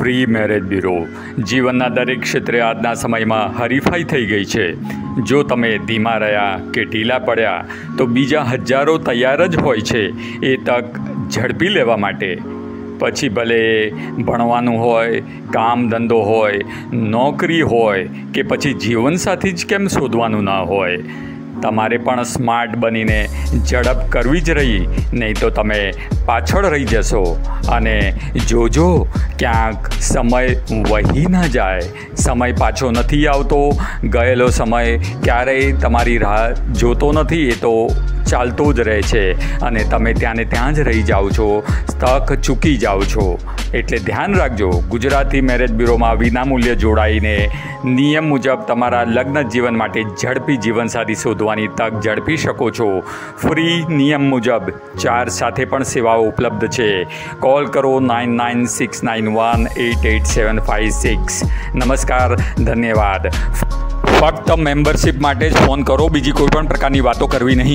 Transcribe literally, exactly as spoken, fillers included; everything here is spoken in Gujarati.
ફ્રી મેરેજ બ્યુરો જીવનના દરેક ક્ષેત્રે આજના સમયમાં હરીફાઈ થઈ ગઈ છે. જો તમે ધીમા રહ્યા કે ઢીલા પડ્યા તો બીજા હજારો તૈયાર જ હોય છે એ તક ઝડપી લેવા માટે. પછી ભલે ભણવાનું હોય, કામ ધંધો હોય, નોકરી હોય કે પછી જીવનસાથી જ કેમ શોધવાનું ના હોય, તમારે પણ સ્માર્ટ બનીને ઝડપ કરવી જ રહી, નહીં તો તમે પાછળ રહી જશો. અને જોજો ક્યાંક સમય વહી ના જાય. સમય પાછો નથી આવતો. ગયેલો સમય ક્યારેય તમારી રાહ જોતો નથી, એ તો ચાલતો જ રહે છે અને તમે ત્યાંને ત્યાં જ રહી જાઓ છો, તક ચૂકી જાઓ છો. એટલે ધ્યાન રાખજો. ગુજરાતી મેરેજ બ્યુરોમાં વિનામૂલ્યે જોડાઈને નિયમ મુજબ તમારા લગ્ન જીવન માટે ઝડપી જીવનસાથી શોધવાની તક ઝડપી શકો છો. ફ્રી નિયમ મુજબ ચાર સાથે પણ સેવાઓ ઉપલબ્ધ છે. કોલ કરો nine nine six nine one eight eight seven five six. નમસ્કાર, ધન્યવાદ. ફક્ત મેમ્બરશિપ માટે જ ફોન કરો, બીજી કોઈ પણ પ્રકારની વાતો કરવી નહીં.